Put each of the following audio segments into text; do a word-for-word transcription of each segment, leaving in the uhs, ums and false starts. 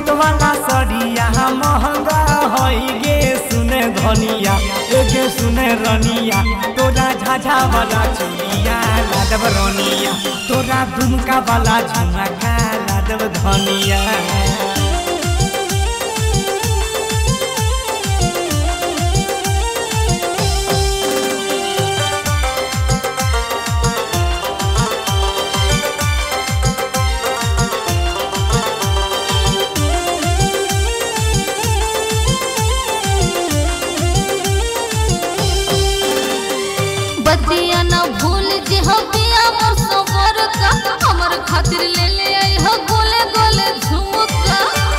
सूरत वाला सड़िया महंगा होई गे सुने धनिया एगे सुने रनिया तोरा झाझा वाला चूड़िया लादब रनिया तोरा दुमका वाला झुमका लादब धनिया। बतिया न भूल जे हो पिया मोर सवर का हमर खातिर ले ले आई हो गोले गोले झुमका।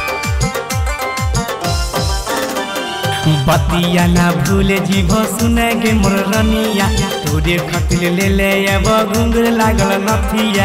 बतिया न भूल जीभो सुने गे मोर रनिया तोरे खातिर ले ले अब घुंघर लागल नथिया।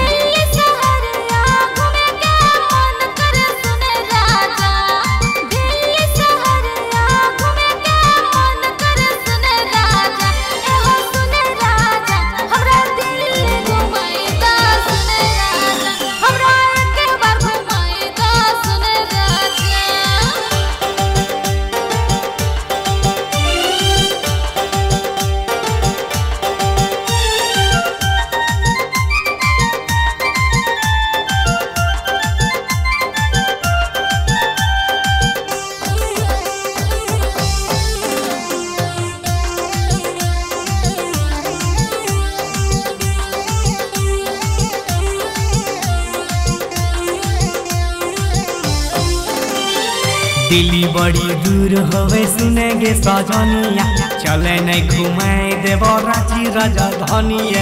दिल्ली बड़ी दूर होवे सुने गे सजनिया चले नहीं घुमाए देव रांची राजधानिया।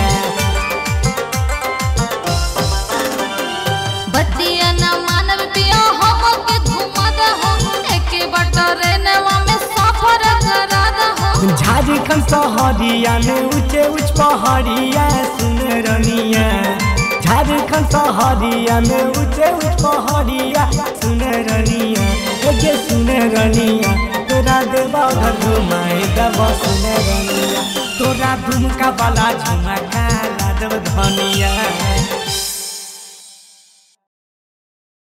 बतिया न मानव पिया हम के घुमा दे हो एके बटरे नेवा में सफर करा दे हो। झारखंड शहरिया में ऊंचे ऊंच पहाड़िया सुन रनिया झारखंड शहरिया में ऊंचे ऊंच पहाड़िया सुन रनिया एगे सुन रनिया तोरा देवा घर घुमाए देव सुन रनिया तोरा दुमका वाला झुमका लादब धनिया।